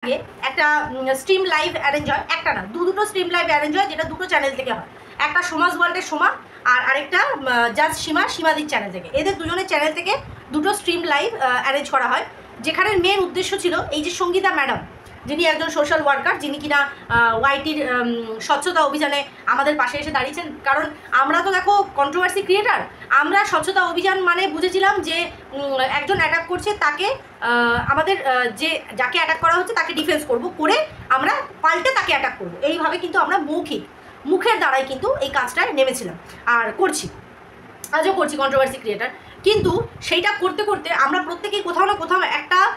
একটা stream live arrange হয়, একটা না দুটো স্ট্রিম লাইভ অ্যারেঞ্জ হয়, যেটা দুটো চ্যানেল থেকে হয়। একটা সমাজ ওয়ার্ল্ডের সোমা আর আরেকটা জাজ সীমাদির চ্যানেল থেকে। এদের দুজনের চ্যানেল থেকে দুটো স্ট্রিম লাইভ অ্যারেঞ্জ করা হয়, যেখানে মেন উদ্দেশ্য ছিল এই যে সঙ্গীতা ম্যাডাম, যিনি একজন সোশ্যাল ওয়ার্কার, যিনি কিনা ওয়াইটির স্বচ্ছতা অভিযানে আমাদের পাশে এসে দাঁড়িয়েছেন। কারণ আমরা তো দেখো কন্ট্রোভার্সি ক্রিয়েটার, আমরা স্বচ্ছতা অভিযান মানে বুঝেছিলাম যে একজন অ্যাটাক করছে, তাকে আমাদের যে যাকে অ্যাটাক করা হচ্ছে তাকে ডিফেন্স করে আমরা পাল্টে তাকে অ্যাটাক করবো, এইভাবে কিন্তু আমরা মুখের দ্বারাই কিন্তু এই কাজটায় নেমেছিলাম আর করছি, আজও করছি কন্ট্রোভার্সি ক্রিয়েটার। কিন্তু সেইটা করতে করতে আমরা প্রত্যেকেই কোথাও না কোথাও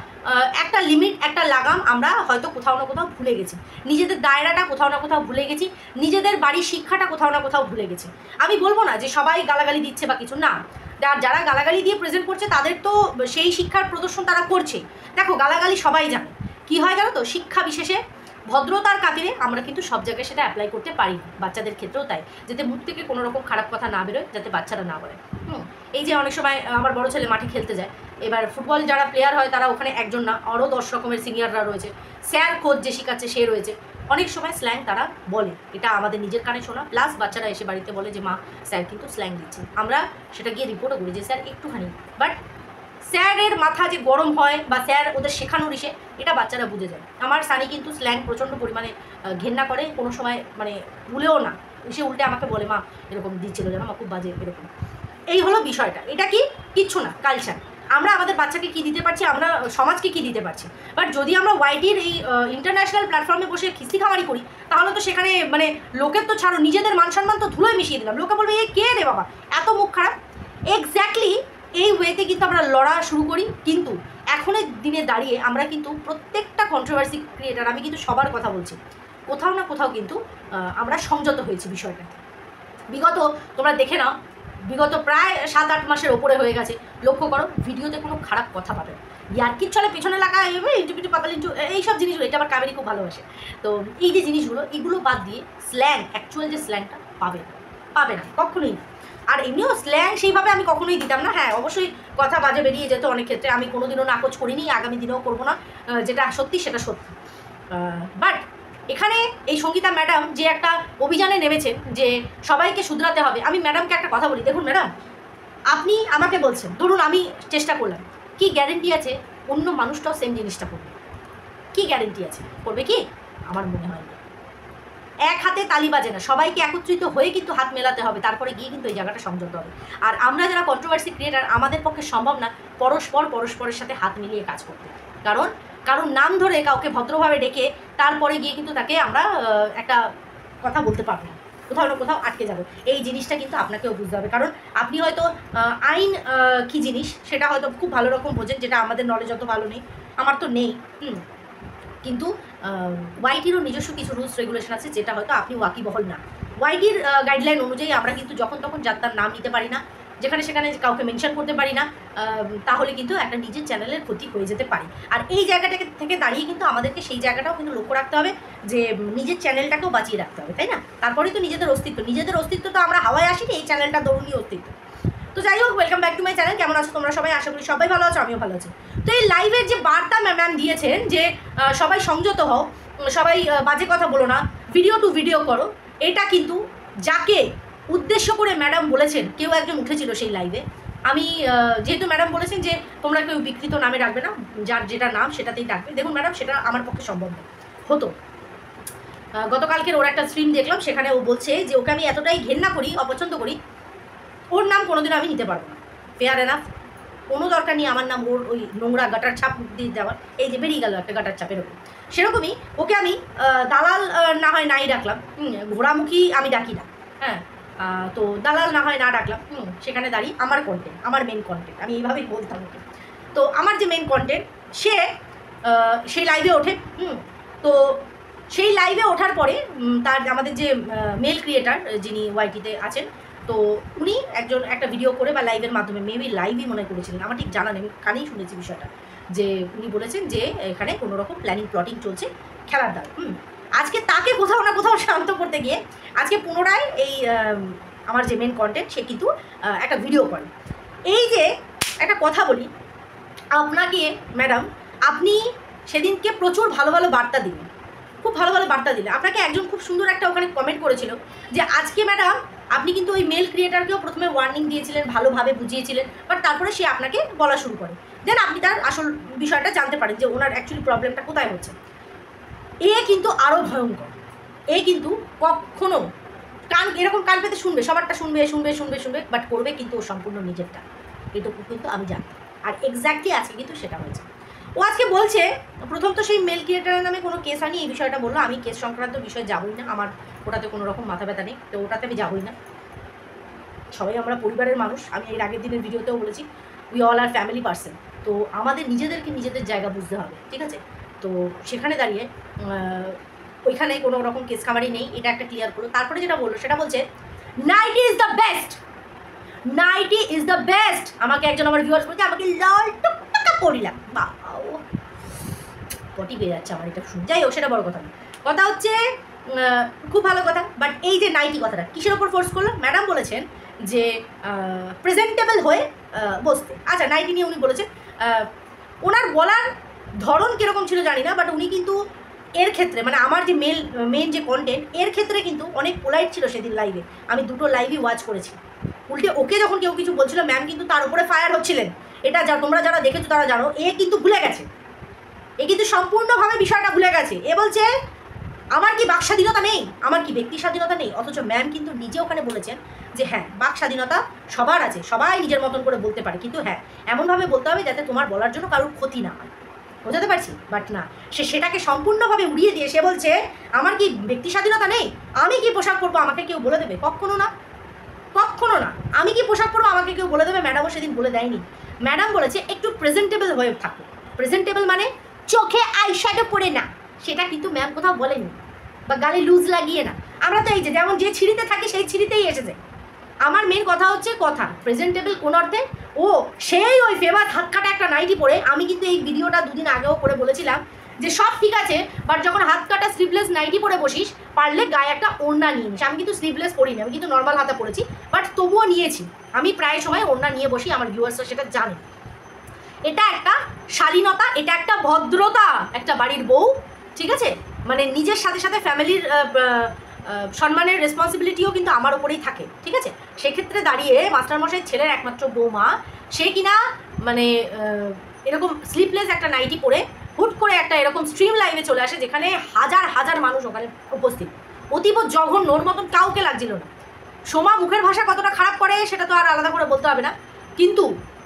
একটা লিমিট, একটা লাগাম আমরা হয়তো কোথাও না কোথাও ভুলে গেছি, নিজেদের দায়রাটা কোথাও না কোথাও ভুলে গেছি, নিজেদের বাড়ির শিক্ষাটা কোথাও না কোথাও ভুলে গেছি। আমি বলবো না যে সবাই গালাগালি দিচ্ছে বা কিছু না, যারা গালাগালি দিয়ে প্রেজেন্ট করছে তাদের তো সেই শিক্ষার প্রদর্শন তারা করছে। দেখো গালাগালি সবাই জানে, কি হয় জানো তো, শিক্ষা বিশেষে ভদ্রতার খাতিরে আমরা কিন্তু সব জায়গায় সেটা অ্যাপ্লাই করতে পারি, বাচ্চাদের ক্ষেত্রেও তাই, যাতে মুখ থেকে কোনো রকম খারাপ কথা না বেরোয়, যাতে বাচ্চারা না বলে। এই যে অনেক সময় আমার বড় ছেলে মাঠে খেলতে যায়, এবার ফুটবল যারা প্লেয়ার হয় তারা ওখানে একজন না, আরও 10 রকমের সিনিয়ররা রয়েছে, স্যার কোচ যে শিখাচ্ছে সে রয়েছে, অনেক সময় স্ল্যাং তারা বলে, এটা আমাদের নিজের কানে শোনা, প্লাস বাচ্চারা এসে বাড়িতে বলে যে মা স্যার কিন্তু স্ল্যাং দিচ্ছে। আমরা সেটা গিয়ে রিপোর্টও করি যে স্যার একটুখানি, বাট স্যারের মাথা যে গরম হয় বা স্যার ওদের শেখানোর ইসে, এটা বাচ্চারা বুঝে যায়। আমার সানি কিন্তু স্ল্যাং প্রচণ্ড পরিমাণে ঘেন্না করে, কোনো সময় মানে ভুলেও না, সে উল্টে আমাকে বলে মা এরকম দিচ্ছিল যেন মা খুব বাজে এরকম। এই হলো বিষয়টা, এটা কি কিচ্ছু না, কালচার। আমরা আমাদের বাচ্চাকে কী দিতে পারছি, আমরা সমাজকে কী দিতে পারছি। বাট যদি আমরা ওয়াইটির এই ইন্টারন্যাশনাল প্ল্যাটফর্মে বসে খিস্তি খামারি করি, তাহলে তো সেখানে মানে লোকের তো ছাড়ো, নিজেদের মান সম্মান তো ধুলোয় মিশিয়ে দিলাম। লোকে বলবে এ কে রে বাবা, এত মুখ খারাপ। এক্স্যাক্টলি এই ওয়েতে কিন্তু আমরা লড়া শুরু করি। কিন্তু এখনের দিনে দাঁড়িয়ে আমরা কিন্তু প্রত্যেকটা কন্ট্রোভার্সি ক্রিয়েটার, আমি কিন্তু সবার কথা বলছি, কোথাও না কোথাও কিন্তু আমরা সংযত হয়েছি বিষয়টা। বিগত তোমরা দেখে নাও, বিগত প্রায় 7-8 মাসের ওপরে হয়ে গেছে, লক্ষ্য করো ভিডিওতে কোনো খারাপ কথা পাবে, ইয়ার্কির চলে পেছনে লাগা ইন্টু পাগল ইন্টু এইসব জিনিসগুলো, এটা আমার কাবেরি খুব ভালোবাসে। তো এই যে জিনিসগুলো, এগুলো বাদ দিয়ে স্ল্যাং, অ্যাকচুয়াল যে স্ল্যাংটা পাবে না কখনোই না। আর এমনিও স্ল্যাং সেইভাবে আমি কখনোই দিতাম না। হ্যাঁ অবশ্যই কথা বাজে বেরিয়ে যেত অনেক ক্ষেত্রে, আমি কোনোদিনও নাকচ করিনি, আগামী দিনেও করবো না, যেটা সত্যি সেটা সত্যি। বাট এখানে এই সঙ্গীতা ম্যাডাম যে একটা অভিযানে নেমেছেন যে সবাইকে শুধরাতে হবে, আমি ম্যাডামকে একটা কথা বলি, দেখুন ম্যাডাম, আপনি আমাকে বলছেন, ধরুন আমি চেষ্টা করলাম, কি গ্যারেন্টি আছে অন্য মানুষটাও সেম জিনিসটা করবে? কি গ্যারেন্টি আছে? করবে কি? আমার মনে হয় না। এক হাতে তালি বাজে না, সবাইকে একত্রিত হয়ে কিন্তু হাত মেলাতে হবে, তারপরে গিয়ে কিন্তু এই জায়গাটা সংযত হবে। আর আমরা যারা কন্ট্রোভার্সি ক্রিয়েটার, আমাদের পক্ষে সম্ভব না পরস্পরের সাথে হাত মিলিয়ে কাজ করতে। কারণ নাম ধরে কাউকে ভদ্রভাবে ডেকে তারপরে গিয়ে কিন্তু তাকে আমরা একটা কথা বলতে পারবো না, কোথাও না কোথাও আটকে যাবে। এই জিনিসটা কিন্তু আপনাকেও বুঝতে হবে, কারণ আপনি হয়তো আইন কী জিনিস সেটা হয়তো খুব ভালো রকম বোঝেন, যেটা আমাদের নলেজ অত ভালো নেই, আমার তো নেই। কিন্তু ওয়াইটিরও নিজস্ব কিছু রুলস রেগুলেশন আছে, যেটা হয়তো আপনি ওয়াকিবহল না। ওয়াইটির গাইডলাইন অনুযায়ী আমরা কিন্তু যখন তখন যাত্রার নাম নিতে পারি না, যেখানে সেখানে কাউকে মেনশন করতে পারি না, তাহলে কিন্তু একটা নিজের চ্যানেলের ক্ষতি হয়ে যেতে পারে। আর এই জায়গাটাকে থেকে দাঁড়িয়ে কিন্তু আমাদেরকে সেই জায়গাটাও কিন্তু লক্ষ্য রাখতে হবে যে নিজের চ্যানেলটাকেও বাঁচিয়ে রাখতে হবে, তাই না? তারপরেই তো নিজেদের অস্তিত্ব তো আমরা হাওয়ায় আসিনি, এই চ্যানেলটা দরুণই অস্তিত্ব। তো যাই হোক, welcome back to my channel. কেমন আছো তোমরা সবাই? আশা করি সবাই ভালো আছো, আমিও ভালো আছি। তো এই লাইভের যে বার্তা ম্যাম দিয়েছেন যে সবাই সংযত হও, সবাই বাজে কথা বলো না, ভিডিও টু ভিডিও করো, এটা কিন্তু যাকে উদ্দেশ্য করে ম্যাডাম বলেছেন, কেউ একজন উঠেছিল সেই লাইভে। আমি যেহেতু ম্যাডাম বলেছেন যে তোমরা কেউ বিকৃত নামে রাখবে না, যার যেটা নাম সেটাতেই ডাকবে। দেখুন ম্যাডাম, সেটা আমার পক্ষে সম্ভব না হতো। গতকালকের ওর একটা স্ট্রিম দেখলাম, সেখানে ও বলছে যে ওকে আমি এতটাই ঘেন্না করি, অপছন্দ করি, ওর নাম কোনোদিন আমি নিতে পারবো না। ফেয়ার এনাফ, কোনো দরকার নেই আমার নাম ওর ওই নোংরা গাটার ছাপ দিয়ে দেওয়ার। এই যে বেরিয়ে গেল একটা গাটার ছাপ, এরকম সেরকমই ওকে আমি দালাল না হয় নাই ডাকলাম, ঘোড়ামুখী আমি ডাকি না, হ্যাঁ। তো দালাল না হয় না ডাকলাম, সেখানে দাঁড়িয়ে আমার কন্টেন্ট, আমার মেন কন্টেন্ট, আমি এইভাবেই বলতাম ওকে। তো আমার যে মেন কন্টেন্ট, সে সেই লাইভে ওঠে, তো সেই লাইভে ওঠার পরে তার আমাদের যে মেল ক্রিয়েটার যিনি ওয়াইটিতে আছেন, তো উনি একটা ভিডিও করে বা লাইভের মাধ্যমে, মেবি লাইভই মনে করেছিলেন, আমার ঠিক জানা নেই, আমি কানেই শুনেছি বিষয়টা, যে উনি বলেছেন যে এখানে কোনো রকম প্ল্যাটিং চলছে খেলার দ্বারা। আজকে তাকে কোথাও না কোথাও শান্ত করতে গিয়ে আজকে পুনরায় এই আমার যে মেন কন্টেন্ট, সে কিন্তু একটা ভিডিও করে। এই যে একটা কথা বলি আপনাকে ম্যাডাম, আপনি সেদিনকে প্রচুর ভালো ভালো বার্তা দিলেন, খুব ভালো ভালো বার্তা দিলেন। আপনাকে একজন খুব সুন্দর একটা ওখানে কমেন্ট করেছিল যে আজকে ম্যাডাম আপনি কিন্তু ওই মেল ক্রিয়েটারকেও প্রথমে ওয়ার্নিং দিয়েছিলেন, ভালোভাবে বুঝিয়েছিলেন, বাট তারপরে সে আপনাকে বলা শুরু করে, দেন আপনি তার আসল বিষয়টা জানতে পারেন যে ওনার অ্যাকচুয়ালি প্রবলেমটা কোথায় হচ্ছে। এ কিন্তু আরও ভয়ঙ্কর, এ কিন্তু কখনো এরকম কান পেতে শুনবে, সবারটা শুনবে শুনবে শুনবে শুনবে, বাট করবে কিন্তু ও সম্পূর্ণ নিজেরটা। এটুকু কিন্তু আমি জানি, আর এক্স্যাক্টলি আজকে কিন্তু সেটা হয়েছে। ও আজকে বলছে, প্রথম তো সেই মেল ক্রিয়েটারের নামে কোনো কেস আনি, এই বিষয়টা বললো। আমি কেস সংক্রান্ত বিষয়ে যাবই না, আমার ওটাতে কোনো রকম মাথা ব্যথা নেই, তো ওটাতে আমি যাবই না। সবাই আমরা পরিবারের মানুষ, আমি এর আগের দিনের ভিডিওতেও বলেছি, we all are family person. তো আমাদের নিজেদেরকে নিজেদের জায়গা বুঝতে হবে, ঠিক আছে? তো সেখানে দাঁড়িয়ে ওইখানে কোনো রকম কেস কামারি নেই, এটা একটা ক্লিয়ার করলো। তারপরে যেটা বললো সেটা বলছে nighty is the best, nighty is the best. আমাকে একজন আমার ভিউয়ার্স বলছে আমাকে লাল টুকটাকা পরিলাম, বাবা ও পটি পেয়ে যাচ্ছে আমার এটা শুনে। যাই হোক, সেটা বড় কথা না, কথা হচ্ছে খুব ভালো কথা। বাট এই যে নাইটি কথাটা কিসের ওপর ফোর্স করলো? ম্যাডাম বলেছেন যে প্রেজেন্টেবল হয়ে বসতে। আচ্ছা, নাইটি নিয়ে উনি বলেছেন, ওনার বলার ধরন কীরকম ছিল জানি না, বাট উনি কিন্তু এর ক্ষেত্রে মানে আমার যে মেন যে কন্টেন্ট এর ক্ষেত্রে কিন্তু অনেক পোলাইট ছিল সেদিন লাইভে। আমি দুটো লাইভই ওয়াচ করেছি। উল্টে ওকে যখন কেউ কিছু বলছিল ম্যাম কিন্তু তার উপরে ফায়ার হচ্ছিলেন। এটা তোমরা যারা দেখেছো তারা জানো। এ কিন্তু ভুলে গেছে, এ কিন্তু সম্পূর্ণভাবে বিষয়টা ভুলে গেছে। এ বলছে আমার কি বাক স্বাধীনতা নেই, আমার কি ব্যক্তি স্বাধীনতা নেই? অথচ ম্যাম কিন্তু নিজে ওখানে বলেছেন যে হ্যাঁ, বাক স্বাধীনতা সবার আছে, সবাই নিজের মতন করে বলতে পারে, কিন্তু হ্যাঁ এমনভাবে বলতে হবে যাতে তোমার বলার জন্য কারোর ক্ষতি না হয়। বোঝাতে পারছি? বাট না, সে সেটাকে সম্পূর্ণভাবে উড়িয়ে দিয়ে সে বলছে আমার কি ব্যক্তি স্বাধীনতা নেই, আমি কি পোশাক পরবো আমাকে কেউ বলে দেবে? কখনো না, কখনো না। আমি কি পোশাক পরবো আমাকে কেউ বলে দেবে? ম্যাডামও সেদিন বলে দেয়নি। ম্যাডাম বলেছে একটু প্রেজেন্টেবল হয়ে থাকো। প্রেজেন্টেবল মানে চোখে আইশ্যাডো পরে না, সেটা কিন্তু ম্যাম কোথাও বলেনি, বা গালে লুজ লাগিয়ে না। আমরা তো এই যে যেমন যে ছিঁড়িতে থাকি সেই ছিঁড়িতেই এসেছে। আমার মেন কথা হচ্ছে কথা প্রেজেন্টেবল কোন অর্থে? ও সেই ওই ফেমাস হাতকাটা একটা নাইটি পরে, আমি কিন্তু এই ভিডিওটা দুদিন আগেও করে বলেছিলাম যে সব ঠিক আছে, বাট যখন হাত কাটা স্লিভলেস নাইটি পরে বসিস পারলে গায়ে একটা ওড়না নিয়ে নিস। আমি কিন্তু স্লিভলেস পরিনি, আমি কিন্তু নর্মাল হাতা পরেছি, বাট তবুও নিয়েছি। আমি প্রায় সময় ওড়না নিয়ে বসি, আমার ভিউয়ার্সরা সেটা জানে। এটা একটা শালীনতা, এটা একটা ভদ্রতা, একটা বাড়ির বউ, ঠিক আছে? মানে নিজের সাথে সাথে ফ্যামিলির সম্মানের রেসপন্সিবিলিটিও কিন্তু আমার ওপরেই থাকে, ঠিক আছে? সেক্ষেত্রে দাঁড়িয়ে মাস্টারমশাই ছেলের একমাত্র বৌমা, সে কিনা মানে এরকম স্লিপলেস একটা নাইটি পরে হুট করে একটা এরকম স্ট্রিম লাইভে চলে আসে, যেখানে হাজার হাজার মানুষ ওখানে উপস্থিত। অতীব জঘন্য, ওর মতন কাউকে লাগছিল না। সোমা মুখের ভাষা কতটা খারাপ করে সেটা তো আর আলাদা করে বলতে হবে না, কিন্তু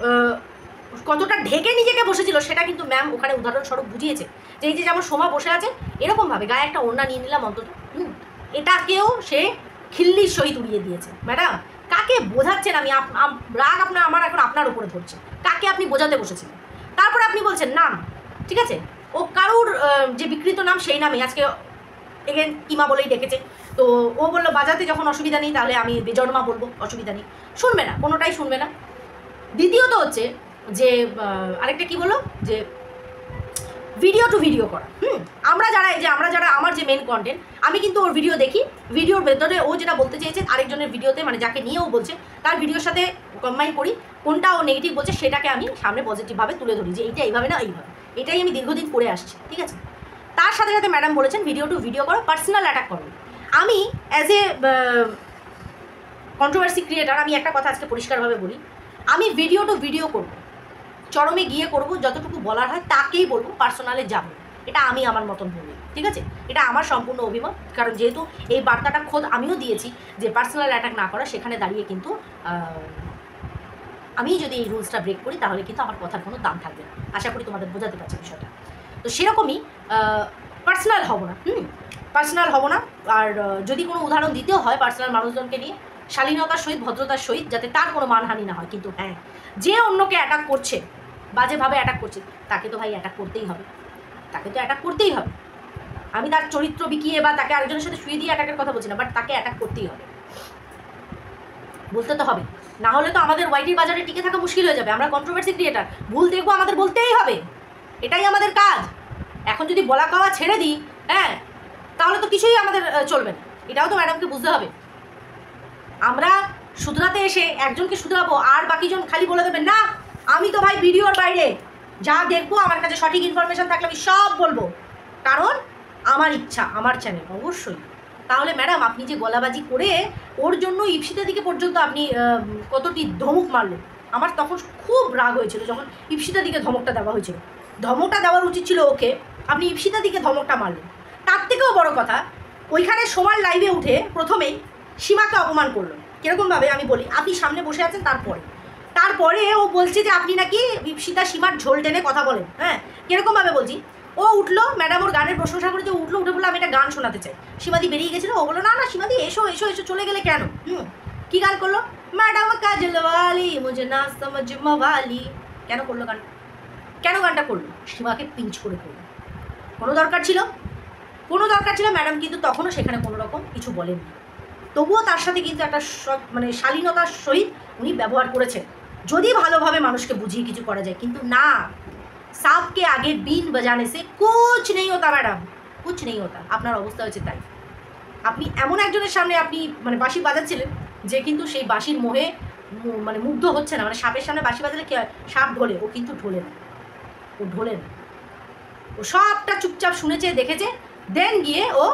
কতটা ঢেকে নিজেকে বসেছিল সেটা কিন্তু ম্যাম ওখানে উদাহরণস্বরূপ বুঝিয়েছে। যে এই যে যেমন সোমা বসে আছে এরকমভাবে গায়ে একটা ওড়না নিয়ে নিলাম অন্তত, এটাকেও সে খিল্লির সহিত উড়িয়ে দিয়েছে। ম্যাডাম কাকে বোঝাচ্ছেন? আমি রাগ আমার এখন আপনার উপরে ধরছে, কাকে আপনি বোঝাতে বসেছিলেন? তারপরে আপনি বলছেন নাম, ঠিক আছে? ও কারুর যে বিকৃত নাম সেই নামে আজকে এগেন কিমা বলেই ডেকেছে। তো ও বললো বাজাতে যখন অসুবিধা নেই তাহলে আমি বেজন্মা বলবো, অসুবিধা নেই। শুনবে না, কোনোটাই শুনবে না। দ্বিতীয়ত হচ্ছে যে আরেকটা কি বলো, যে ভিডিও টু ভিডিও করা। আমরা যারা আমার যে মেন কন্টেন্ট, আমি কিন্তু ওর ভিডিও দেখি, ভিডিওর ভেতরে ও যেটা বলতে চেয়েছে আরেকজনের ভিডিওতে, মানে যাকে নিয়ে ও বলছে তার ভিডিওর সাথে কম্বাইন করি, কোনটা ও নেগেটিভ বলছে সেটাকে আমি সামনে পজিটিভভাবে তুলে ধরি, যে এইটা এইভাবে না এইভাবে। এটাই আমি দীর্ঘদিন করে আসছি, ঠিক আছে? তার সাথে সাথে ম্যাডাম বলেছেন ভিডিও টু ভিডিও করো, পার্সোনাল অ্যাটাক করো। আমি অ্যাজ এ কন্ট্রোভার্সি ক্রিয়েটার আমি একটা কথা আজকে পরিষ্কারভাবে বলি, আমি ভিডিও টু ভিডিও করবো, চরমে গিয়ে করব, যতটুকু বলার হয় তাকেই বলবো, পার্সোনালে যাব। এটা আমি আমার মতন বলি, ঠিক আছে? এটা আমার সম্পূর্ণ অভিমত, কারণ যেহেতু এই বার্তাটা খোদ আমিও দিয়েছি যে পার্সোনাল অ্যাটাক না করা, সেখানে দাঁড়িয়ে কিন্তু আমি যদি এই রুলসটা ব্রেক করি তাহলে কিন্তু আমার কথার কোনো দাম থাকবে না। আশা করি তোমাদের বোঝাতে পারছি বিষয়টা। তো সেরকমই পার্সোনাল হব না, পার্সোনাল হব না। আর যদি কোনো উদাহরণ দিতেও হয় পার্সোনাল মানুষজনকে নিয়ে, শালীনতার সহিত ভদ্রতার সহিত, যাতে তার কোনো মানহানি না হয়। কিন্তু হ্যাঁ, যে অন্যকে অ্যাটাক করছে, বাজেভাবে অ্যাটাক করছে, তাকে তো ভাই অ্যাটাক করতেই হবে, তাকে তো অ্যাটাক করতেই হবে। আমি তার চরিত্র বিকিয়ে বা তাকে আরেকজনের সাথে শুয়ে দিয়ে অ্যাটাকের কথা বলছি না, বাট তাকে অ্যাটাক করতেই হবে, বলতে তো হবে। না হলে তো আমাদের ওয়াইটির বাজারে টিকে থাকা মুশকিল হয়ে যাবে। আমরা কন্ট্রোভার্সি ক্রিয়েটার, ভুল দেখবো আমাদের বলতেই হবে, এটাই আমাদের কাজ। এখন যদি বলা খাওয়া ছেড়ে দিই, হ্যাঁ, তাহলে তো কিছুই আমাদের চলবে না। এটাও তো ম্যাডামকে বুঝতে হবে। আমরা শুধরাতে এসে একজনকে শুধরাবো আর বাকিজন খালি বলে দেবেন না আমি তো ভাই ভিডিওর বাইরে, যা দেখবো আমার কাছে সঠিক ইনফরমেশন থাকলে আমি সব বলবো, কারণ আমার ইচ্ছা, আমার চ্যানেল অবশ্যই। তাহলে ম্যাডাম আপনি যে গলাবাজি করে ওর জন্য ইপসিতা দিকে পর্যন্ত আপনি কতটি ধমক মারলেন, আমার তখন খুব রাগ হয়েছিল যখন ইপসিতা দিকে ধমকটা দেওয়া হয়েছিল। ধমকটা দেওয়ার উচিত ছিল ওকে, আপনি ইপসিতা দিকে ধমকটা মারলেন। তার থেকেও বড় কথা, ওইখানে সবার লাইভে উঠে প্রথমেই সীমাকে অপমান করলো। কীরকমভাবে আমি বলি, আপনি সামনে বসে আছেন, তারপরে ও বলছে যে আপনি নাকি ইপসিতা সীমার ঝোল টেনে কথা বলেন। হ্যাঁ, কীরকমভাবে বলছি, ও উঠলো, ম্যাডাম ওর গানের প্রশংসা করেছে, উঠে বললো আমি একটা গান শোনাতে চাই। সীমাদি বেরিয়ে গেছিলো, ও বললো না না সীমাদি এসো এসো এসো, চলে গেলে কেন? কী গান করলো? ম্যাডাম কাজলওয়ালি মুঝে না সমঝ মাওয়ালি। কেন করলো গানটা? কেন গানটা করলো? সীমাকে পিঞ্চ করে করলো। কোনো দরকার ছিল? কোনো দরকার ছিল? ম্যাডাম কিন্তু তখনও সেখানে কোনো রকম কিছু বলেননি। তবুও তার সাথে কিন্তু একটা মানে শালীনতার সহিত উনি ব্যবহার করেছেন, যদি ভালোভাবে মানুষকে বুঝিয়ে কিছু করা যায়। কিন্তু না, সাপকে আগে বিন বাজানে সে কুছ নেই হতা ম্যাডাম, কুছ নেই হতা। আপনার অবস্থা হয়েছে তাই। আপনি এমন একজনের সামনে আপনি মানে বাঁশি বাজাচ্ছিলেন যে কিন্তু সেই বাঁশির মোহে মানে মুগ্ধ হচ্ছে না। মানে সাপের সামনে বাঁশি বাজালে কি হয়, সাপ ঢোলে, ও কিন্তু ঢোলে না, ও ঢোলে না। ও সবটা চুপচাপ শুনেছে, দেখেছে, দেন গিয়ে ও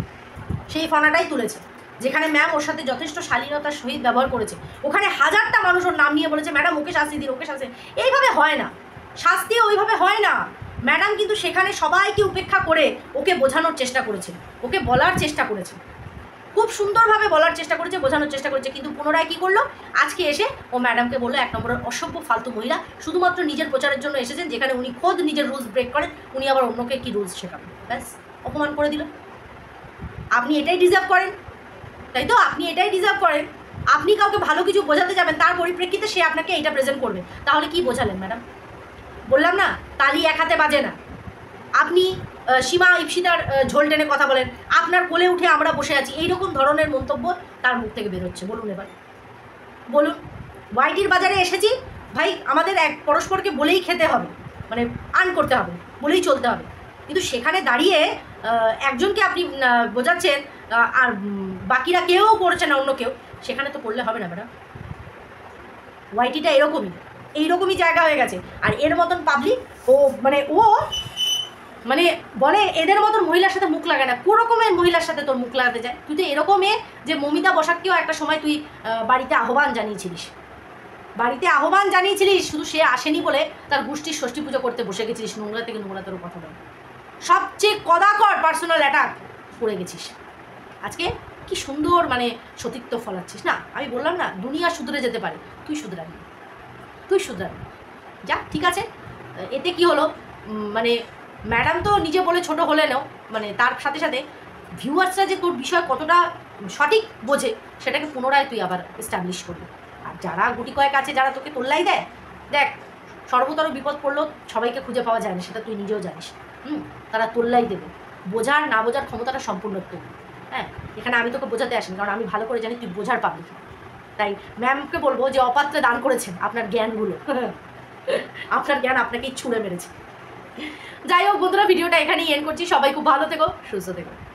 সেই ফানাটাই তুলেছে যেখানে ম্যাম ওর সাথে যথেষ্ট শালীনতার সহিত ব্যবহার করেছে। ওখানে হাজারটা মানুষ ওর নাম নিয়ে বলেছে ম্যাডাম ওকে শাস্তি দিন, ওকে শাস্তি। এইভাবে হয় না, শাস্তি ওইভাবে হয় না। ম্যাডাম কিন্তু সেখানে সবাইকে উপেক্ষা করে ওকে বোঝানোর চেষ্টা করেছে, ওকে বলার চেষ্টা করেছে, খুব সুন্দরভাবে বলার চেষ্টা করেছে, বোঝানোর চেষ্টা করেছে। কিন্তু পুনরায় কী করলো, আজকে এসে ও ম্যাডামকে বললো এক নম্বরের অসভ্য ফালতু মহিলা, শুধুমাত্র নিজের প্রচারের জন্য এসেছেন, যেখানে উনি খোদ নিজের রুলস ব্রেক করেন, উনি আবার অন্যকে কি রুলস শেখাবেন। ব্যাস, অপমান করে দিল। আপনি এটাই ডিজার্ভ করেন, তাই তো? আপনি এটাই ডিজার্ভ করেন। আপনি কাউকে ভালো কিছু বোঝাতে যাবেন, তার পরিপ্রেক্ষিতে সে আপনাকে এইটা প্রেজেন্ট করবে। তাহলে কি বোঝালেন ম্যাডাম? বললাম না, তালি এক হাতে বাজে না। আপনি সীমা ইপসিতার ঝোল টেনে কথা বলেন, আপনার কোলে উঠে আমরা বসে আছি, এইরকম ধরনের মন্তব্য তার মুখ থেকে বেরোচ্ছে। বলুন এবার, বলুন। ওয়াইটির বাজারে এসেছি ভাই, আমাদের এক পরস্পরকে বলেই খেতে হবে, মানে আর্ন করতে হবে, বলেই চলতে হবে। কিন্তু সেখানে দাঁড়িয়ে একজনকে আপনি বোঝাচ্ছেন আর বাকিরা কেউ করছে না, অন্য কেউ, সেখানে তো করলে হবে না ম্যাডাম। ওয়াইটিটা এইরকমই জায়গা হয়ে গেছে। আর এর মতন পাবলিক, ও মানে বলে এদের মতন মহিলার সাথে মুখ লাগে না। কোন রকমের মহিলার সাথে তোর মুখ লাগাতে যায়? তুই তো এরকমের যে মমিতা বসাককেও একটা সময় তুই বাড়িতে আহ্বান জানিয়েছিলিস, শুধু সে আসেনি বলে তার গোষ্ঠীর ষষ্ঠী পুজো করতে বসে গেছিলিস, নোংরা থেকে নোংরাতেরও কথা বল। সবচেয়ে কদাকর পার্সোনাল অ্যাটাক করে গেছিস। আজকে কি সুন্দর মানে সতীত্ব ফলাচ্ছিস না। আমি বললাম না, দুনিয়া শুধরে যেতে পারে, তুই শুধরাবি। যাক, ঠিক আছে। এতে কি হলো, মানে ম্যাডাম তো নিজে বলে ছোট হলেনও, মানে তার সাথে সাথে ভিউয়ার্সরা যে তোর বিষয় কতটা সঠিক বোঝে সেটাকে পুনরায় তুই আবার এস্টাবলিশ করবি। আর যারা গুটি কয়েক আছে, যারা তোকে তোল্লাই দেয়, দেখ সর্বতর বিপদ পড়লেও সবাইকে খুঁজে পাওয়া যায় না, সেটা তুই নিজেও জানিস। তারা তোল্লাই দেবে, বোঝার না বোঝার ক্ষমতাটা সম্পূর্ণ তোর। হ্যাঁ, এখানে আমি তোকে বোঝাতে আসিনি, কারণ আমি ভালো করে জানি তুই বোঝার পাবলিক। তাই ম্যামকে বলবো যে অপাত্রে দান করেছেন আপনার জ্ঞানগুলো, আপনার জ্ঞান আপনাকেই ছুঁড়ে মেরেছে। যাই হোক বন্ধুরা, ভিডিওটা এখানেই এন্ড করছি। সবাই খুব ভালো থেকো, সুস্থ থেকো।